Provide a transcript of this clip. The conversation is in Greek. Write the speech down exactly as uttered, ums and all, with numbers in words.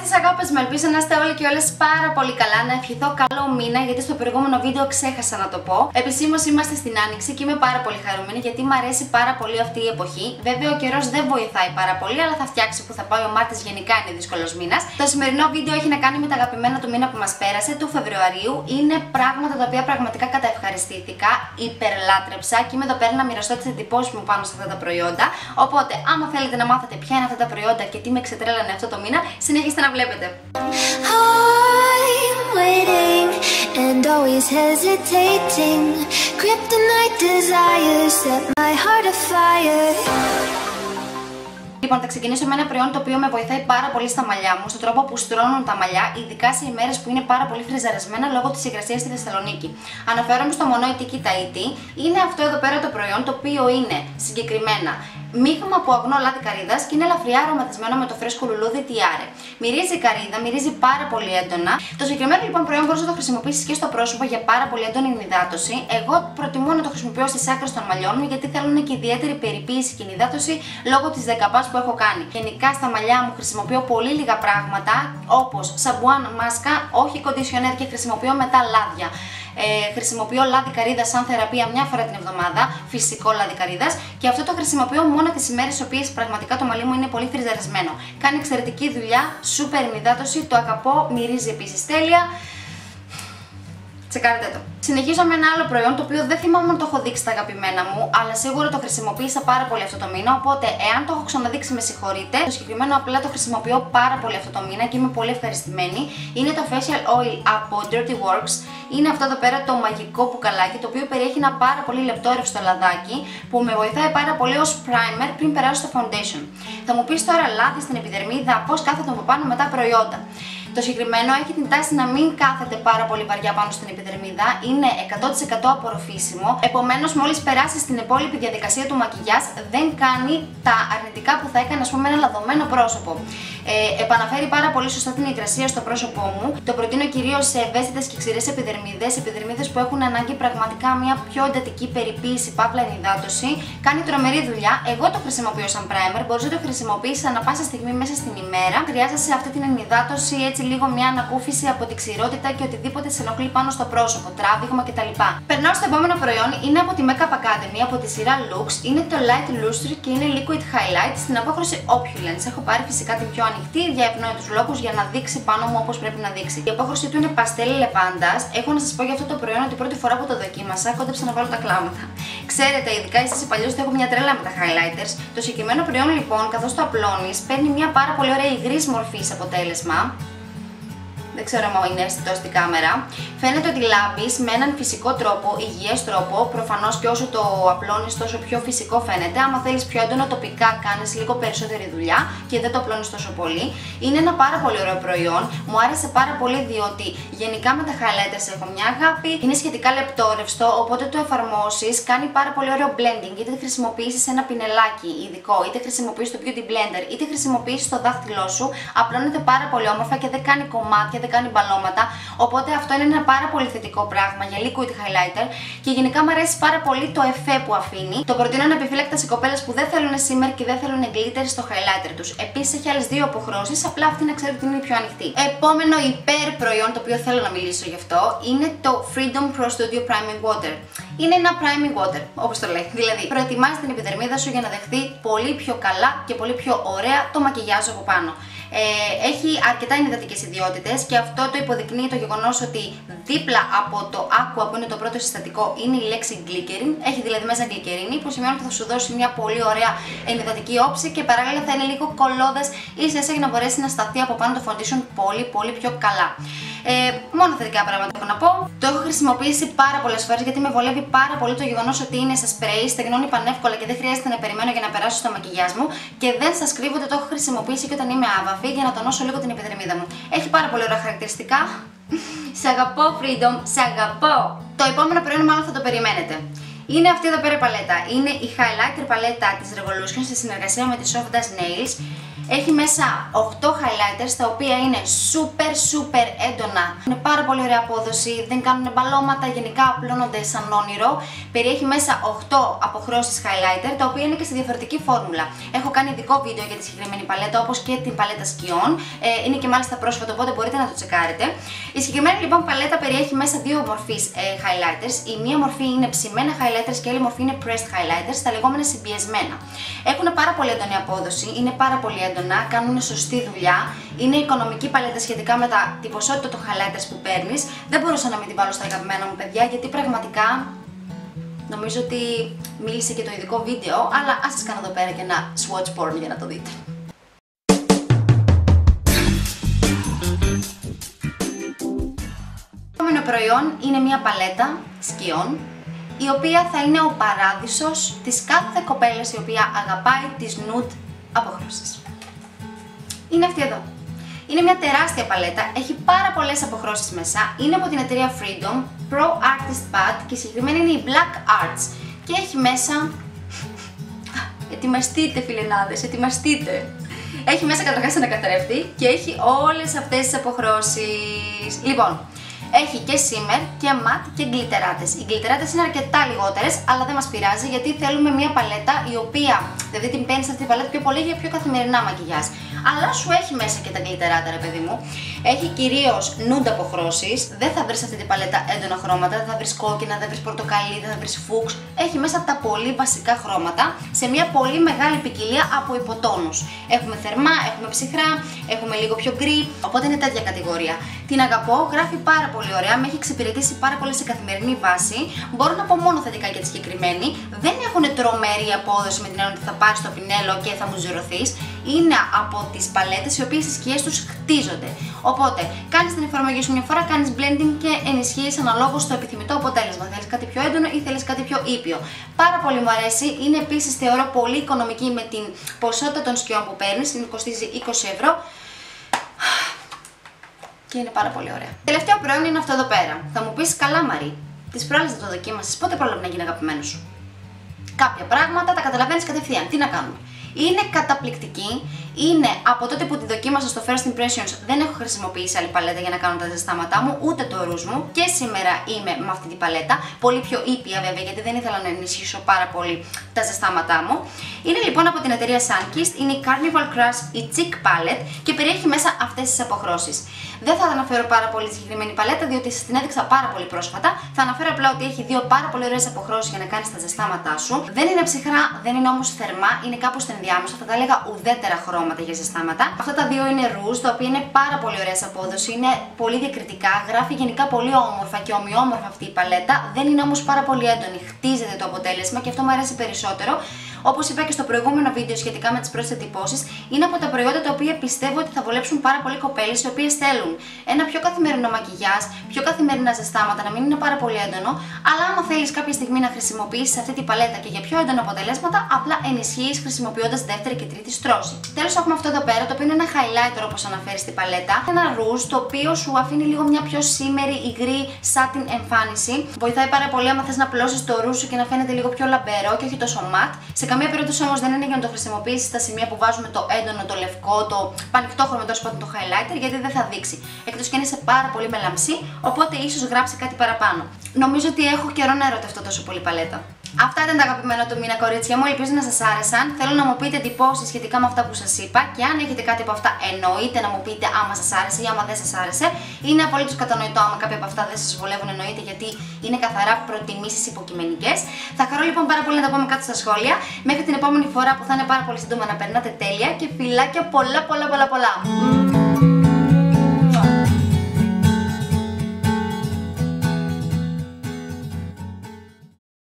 τις αγάπες μου, ελπίζω να είστε όλοι και όλες πάρα πολύ καλά. Να ευχηθώ καλό μήνα, γιατί στο προηγούμενο βίντεο ξέχασα να το πω. Επισήμως είμαστε στην Άνοιξη και είμαι πάρα πολύ χαρούμενη γιατί μου αρέσει πάρα πολύ αυτή η εποχή. Βέβαια, ο καιρός δεν βοηθάει πάρα πολύ, αλλά θα φτιάξει που θα πάει. Ο Μάρτης γενικά είναι δύσκολος μήνας. Το σημερινό βίντεο έχει να κάνει με τα αγαπημένα του μήνα που μας πέρασε, του Φεβρουαρίου. Είναι πράγματα τα οποία πραγματικά καταευχαριστήθηκα, υπερλάτρεψα και είμαι εδώ πέρα να μοιραστώ τις εντυπώσεις μου πάνω σε αυτά τα προϊόντα. Οπότε, άμα θέλετε να μάθετε ποια είναι αυτά τα προϊόντα και τι με ξετρέλανε αυτό το μήνα, συνεχίστε να βλέπετε. I'm waiting and always hesitating. Kryptonite desires set my heart afire. Λοιπόν, θα ξεκινήσω με ένα προϊόν το οποίο με βοηθάει πάρα πολύ στα μαλλιά μου, στον τρόπο που στρώνουν τα μαλλιά, ειδικά σε ημέρες που είναι πάρα πολύ φριζαρισμένα λόγω της υγρασίας στη Θεσσαλονίκη. Αναφέρομαι στο Μονόι Τίκι Ταΐτι. Είναι αυτό εδώ πέρα το προϊόν, το οποίο είναι συγκεκριμένα μείγμα από αγνό λάδι καρύδας και είναι ελαφριά αρωματισμένο με το φρέσκο λουλούδι τιάρε. Μυρίζει καρύδα, μυρίζει πάρα πολύ έντονα. Το συγκεκριμένο λοιπόν προϊόν μπορείς να το χρησιμοποιήσεις και στο πρόσωπο για πάρα πολύ έντονη ενυδάτωση. Εγώ προτιμώ να το χρησιμοποιώ στις άκρες των μαλλιών μου, γιατί θέλουν και ιδιαίτερη περιποίηση και ενυδάτωση λόγω της δεκαπάς που έχω κάνει. Γενικά στα μαλλιά μου χρησιμοποιώ πολύ λίγα πράγματα, όπως σαμπουάν, μάσκα, όχι κοντισιονέρ, και χρησιμοποιώ μετά λάδια. Ε, χρησιμοποιώ λάδι καρύδας σαν θεραπεία μια φορά την εβδομάδα, φυσικό λάδι καρύδας, και αυτό το χρησιμοποιώ μόνο τις ημέρες στις οποίες πραγματικά το μαλλί μου είναι πολύ φριζαρισμένο. Κάνει εξαιρετική δουλειά, σούπερ ενυδάτωση, το αγαπώ, μυρίζει επίσης τέλεια. Τσεκάρετε το. Συνεχίζω με ένα άλλο προϊόν το οποίο δεν θυμάμαι αν το έχω δείξει στα αγαπημένα μου, αλλά σίγουρα το χρησιμοποίησα πάρα πολύ αυτό το μήνα. Οπότε, εάν το έχω ξαναδείξει, με συγχωρείτε. Το συγκεκριμένο απλά το χρησιμοποιώ πάρα πολύ αυτό το μήνα και είμαι πολύ ευχαριστημένη. Είναι το Facial Oil από Dirty Works. Είναι αυτό εδώ πέρα το μαγικό μπουκαλάκι, το οποίο περιέχει ένα πάρα πολύ λεπτό ρευστό λαδάκι που με βοηθάει πάρα πολύ ως primer πριν περάσω στο foundation. Θα μου πεις τώρα, λάδι στην επιδερμίδα, πώς κάθεται από πάνω με τα προϊόντα. Το συγκεκριμένο έχει την τάση να μην κάθεται πάρα πολύ βαριά πάνω στην επιδερμίδα, είναι εκατό τοις εκατό απορροφήσιμο, επομένως μόλις περάσει στην υπόλοιπη διαδικασία του μακιγιάζ δεν κάνει τα αρνητικά που θα έκανε, ας πούμε, ένα λαδωμένο πρόσωπο. Ε, επαναφέρει πάρα πολύ σωστά την υγρασία στο πρόσωπό μου. Το προτείνω κυρίως σε ευαίσθητες και ξηρές επιδερμίδες, επιδερμίδες που έχουν ανάγκη πραγματικά μια πιο εντατική περιποίηση, παύλα ενυδάτωση. Κάνει τρομερή δουλειά. Εγώ το χρησιμοποιώ σαν primer, μπορείς να το χρησιμοποιήσεις ανά πάσα στιγμή μέσα στην ημέρα. Χρειάζεσαι αυτή την ενυδάτωση, έτσι λίγο μια ανακούφιση από την ξηρότητα και οτιδήποτε σε ενοχλεί πάνω στο πρόσωπο, τράβηγμα κτλ. Περνάω στο επόμενο προϊόν, είναι από τη Makeup Academy, από τη σειρά Lux. Είναι το Light Lustre και είναι Liquid Highlight στην απόχρωση Opulence. Έχω πάρει φυσικά την πιο ανοιχτή για ευνόητους λόγους, για να δείξει πάνω μου όπως πρέπει να δείξει. Η απόχρωση του είναι παστέλι λεβάντας. Έχω να σας πω για αυτό το προϊόν ότι πρώτη φορά που το δοκίμασα, κόντεψα να βάλω τα κλάματα. Ξέρετε, ειδικά εσείς οι παλιούς, έχω μια τρέλα με τα highlighters. Το συγκεκριμένο προϊόν λοιπόν, καθώς το απλώνεις, παίρνει μια πάρα πολύ ωραία υγρής μορφής αποτέλεσμα. Δεν ξέρω αν είναι αισθητό στην κάμερα. Φαίνεται ότι λάμπεις με έναν φυσικό τρόπο, υγιές τρόπο. Προφανώς και όσο το απλώνεις, τόσο πιο φυσικό φαίνεται. Άμα θέλεις πιο έντονα τοπικά, κάνεις λίγο περισσότερη δουλειά και δεν το απλώνεις τόσο πολύ. Είναι ένα πάρα πολύ ωραίο προϊόν. Μου άρεσε πάρα πολύ διότι γενικά με τα highlighters έχω μια αγάπη. Είναι σχετικά λεπτόρευστο, οπότε το εφαρμόσεις, κάνει πάρα πολύ ωραίο blending. Είτε χρησιμοποιήσεις ένα πινελάκι ειδικό, είτε χρησιμοποιήσεις το beauty blender, είτε χρησιμοποιήσεις το δάχτυλό σου. Απλώνεται πάρα πολύ όμορφα και δεν κάνει κομμάτια, δεν κάνει μπαλώματα, οπότε αυτό είναι ένα πάρα πολύ θετικό πράγμα για liquid highlighter και γενικά μου αρέσει πάρα πολύ το εφέ που αφήνει. Το προτείνω ανεπιφύλακτα σε κοπέλες που δεν θέλουν shimmer και δεν θέλουν glitter στο highlighter τους. Επίσης έχει άλλες δύο αποχρώσεις, απλά αυτή να ξέρετε ότι είναι η πιο ανοιχτή. Επόμενο υπέρ προϊόν το οποίο θέλω να μιλήσω γι' αυτό είναι το Freedom Pro Studio Priming Water. Είναι ένα priming water, όπως το λέει. Δηλαδή, προετοιμάζει την επιδερμίδα σου για να δεχθεί πολύ πιο καλά και πολύ πιο ωραία το μακιγιάζ από πάνω. Ε, έχει αρκετά ενυδατικές ιδιότητες και αυτό το υποδεικνύει το γεγονός ότι δίπλα από το Aqua που είναι το πρώτο συστατικό είναι η λέξη glycerin. Έχει δηλαδή μέσα γλυκερίνη που σημαίνει ότι θα σου δώσει μια πολύ ωραία ενυδατική όψη και παράλληλα θα είναι λίγο κολλώδες ίσα ίσα για να μπορέσει να σταθεί από πάνω το foundation πολύ πολύ πιο καλά. Ε, μόνο θετικά πράγματα έχω να πω. Το έχω χρησιμοποιήσει πάρα πολλές φορές γιατί με βολεύει πάρα πολύ το γεγονός ότι είναι σε σπρέι, στεγνώνει πανεύκολα και δεν χρειάζεται να περιμένω για να περάσω στο μακιγιάζ μου. Και δεν σας κρύβω ότι το έχω χρησιμοποιήσει και όταν είμαι άβαφη για να τονώσω λίγο την επιδερμίδα μου. Έχει πάρα πολύ ωραία χαρακτηριστικά. Σε αγαπώ, Freedom, σε αγαπώ. Το επόμενο προϊόν μάλλον θα το περιμένετε. Είναι αυτή εδώ πέρα η παλέτα. Είναι η highlighter παλέτα της Revolution σε συνεργασία με τη Soft Touch Nails. Έχει μέσα οκτώ highlighters τα οποία είναι super super έντονα. Είναι πάρα πολύ ωραία απόδοση, δεν κάνουν μπαλώματα, γενικά απλώνονται σαν όνειρο. Περιέχει μέσα οκτώ αποχρώσεις highlighter τα οποία είναι και σε διαφορετική φόρμουλα. Έχω κάνει ειδικό βίντεο για τη συγκεκριμένη παλέτα όπως και την παλέτα σκιών. Ε, είναι και μάλιστα πρόσφατο, οπότε μπορείτε να το τσεκάρετε. Η συγκεκριμένη λοιπόν παλέτα περιέχει μέσα δύο μορφής ε, highlighters. Η μία μορφή είναι ψημένα highlighters και η άλλη μορφή είναι pressed highlighters, τα λεγόμενα συμπιεσμένα. Έχουν πάρα πολύ έντονη απόδοση, είναι πάρα πολύ έντονα, κάνουν σωστή δουλειά. Είναι οικονομική παλέτα σχετικά με τα, την ποσότητα των highlighters που παίρνεις. Δεν μπορούσα να μην την βάλω στα αγαπημένα μου παιδιά, γιατί πραγματικά νομίζω ότι μίλησε και το ειδικό βίντεο, αλλά ας σας κάνω εδώ πέρα και ένα swatch porn για να το δείτε. Το επόμενο προϊόν είναι μια παλέτα σκιών, η οποία θα είναι ο παράδεισος της κάθε κοπέλας η οποία αγαπάει τις nude αποχρώσεις. Είναι αυτή εδώ. Είναι μια τεράστια παλέτα, έχει πάρα πολλές αποχρώσεις μέσα, είναι από την εταιρεία Freedom, Pro Artist Pad και συγκεκριμένα είναι η Black Arts και έχει μέσα... ετοιμαστείτε φιλενάδες, ετοιμαστείτε! Έχει μέσα καταρχάς ένα καθρέφτη και έχει όλες αυτές τις αποχρώσεις. Λοιπόν, έχει και shimmer και matte και γκλιτεράτες. Οι γκλιτεράτες είναι αρκετά λιγότερες, αλλά δεν μας πειράζει γιατί θέλουμε μια παλέτα η οποία, δηλαδή την παίρνεις αυτή την παλέτα πιο πολύ για πιο καθημερινά μακιγιάζ. Αλλά σου έχει μέσα και τα γκλιτεράτα, ρε παιδί μου. Έχει κυρίως nude αποχρώσεις. Δεν θα βρεις αυτή την παλέτα έντονα χρώματα, δεν θα βρεις κόκκινα, δεν θα βρεις πορτοκαλί, δεν θα βρεις φούξ. Έχει μέσα τα πολύ βασικά χρώματα σε μια πολύ μεγάλη ποικιλία από υποτόνους. Έχουμε θερμά, έχουμε ψυχρά, έχουμε λίγο πιο γκρι, οπότε είναι τέτοια κατηγορία. Την αγαπώ, γράφει πάρα πολύ ωραία, με έχει εξυπηρετήσει πάρα πολύ σε καθημερινή βάση. Μπορώ να πω μόνο θετικά για τη συγκεκριμένη. Δεν έχουν τρομερή απόδοση με την έννοια ότι θα πάρεις το πινέλο και θα μου ζυρωθείς. Είναι από τις παλέτες οι οποίες οι σκιές τους χτίζονται. Οπότε, κάνεις την εφαρμογή σου μια φορά, κάνεις blending και ενισχύεις αναλόγως το επιθυμητό αποτέλεσμα. Θέλεις κάτι πιο έντονο ή θέλεις κάτι πιο ήπιο. Πάρα πολύ μου αρέσει. Είναι επίσης θεωρώ πολύ οικονομική με την ποσότητα των σκιών που παίρνεις. Κοστίζει είκοσι ευρώ. Και είναι πάρα πολύ ωραία. Τελευταίο προϊόν είναι αυτό εδώ πέρα. Θα μου πεις, καλά Μαρή, τις προάλλες δεν το δοκίμασες, πότε πρόλαβε να γίνει αγαπημένο σου? Κάποια πράγματα τα καταλαβαίνεις κατευθείαν. Τι να κάνουμε? Είναι καταπληκτική. Είναι από τότε που τη δοκίμασα στο First Impressions, δεν έχω χρησιμοποιήσει άλλη παλέτα για να κάνω τα ζεστάματά μου, ούτε το ρούζ μου. Και σήμερα είμαι με αυτή την παλέτα. Πολύ πιο ήπια βέβαια, γιατί δεν ήθελα να ενισχύσω πάρα πολύ τα ζεστάματά μου. Είναι λοιπόν από την εταιρεία Sunkist, είναι η Carnival Crush, η Chic Palette και περιέχει μέσα αυτές τις αποχρώσεις. Δεν θα αναφέρω πάρα πολύ τη συγκεκριμένη παλέτα, διότι σας την έδειξα πάρα πολύ πρόσφατα. Θα αναφέρω απλά ότι έχει δύο πάρα πολύ ωραίες αποχρώσεις για να κάνεις τα ζεστάματά σου. Δεν είναι ψυχρά, δεν είναι όμως θερμά, είναι κάπου στο ενδιάμεσο, θα τα έλεγα ουδέτερα χρώματα για ζεστάματα. Αυτά τα δύο είναι ρούζ, τα οποία είναι πάρα πολύ ωραία σε απόδοση, είναι πολύ διακριτικά, γράφει γενικά πολύ όμορφα και ομοιόμορφα αυτή η παλέτα. Δεν είναι όμως πάρα πολύ έντονη, χτίζεται το αποτέλεσμα και αυτό μου αρέσει περισσότερο. Όπως είπα και στο προηγούμενο βίντεο σχετικά με τις πρώτες εντυπώσεις, είναι από τα προϊόντα τα οποία πιστεύω ότι θα βολέψουν πάρα πολύ κοπέλες οι οποίες θέλουν ένα πιο καθημερινό μακιγιάζ, πιο καθημερινά ζεστάματα, να μην είναι πάρα πολύ έντονο, αλλά άμα θέλεις κάποια στιγμή να χρησιμοποιήσεις αυτή την παλέτα και για πιο έντονα αποτελέσματα, απλά ενισχύεις χρησιμοποιώντας δεύτερη και τρίτη στρώση. Τέλος, έχουμε αυτό εδώ πέρα, το οποίο είναι ένα highlighter όπως αναφέρει στην παλέτα. Ένα ρούζ το οποίο σου αφήνει λίγο μια πιο σήμερη, υγρή, satin εμφάνιση. Βοηθάει πάρα πολύ άμα θες να απλώσεις το ρούζ σου και να φαίνεται λίγο πιο λαμπερό και όχι τόσο ματ. Σε καμία περίπτωση όμως δεν είναι για να το χρησιμοποιήσεις στα σημεία που βάζουμε το έντονο, το λευκό, το πανικτόχρωμο τέλος πάντων το highlighter, γιατί δεν θα δείξει. Εκτός και είναι σε πάρα πολύ μελαμψή, οπότε ίσως γράψει κάτι παραπάνω. Νομίζω ότι έχω καιρό να ερωτευτώ τόσο πολύ παλέτα. Αυτά ήταν τα αγαπημένα του μήνα, κορίτσια μου. Ελπίζω να σας άρεσαν. Θέλω να μου πείτε εντυπώσεις σχετικά με αυτά που σας είπα και αν έχετε κάτι από αυτά, εννοείται να μου πείτε άμα σας άρεσε ή άμα δεν σας άρεσε. Είναι απολύτως κατανοητό άμα κάποια από αυτά δεν σας βολεύουν, εννοείται, γιατί είναι καθαρά προτιμήσεις υποκειμενικές. Θα χαρώ λοιπόν πάρα πολύ να τα πούμε κάτω στα σχόλια. Μέχρι την επόμενη φορά που θα είναι πάρα πολύ σύντομα να περνάτε τέλεια και φιλάκια πολλά πολλά πολλά πολλά.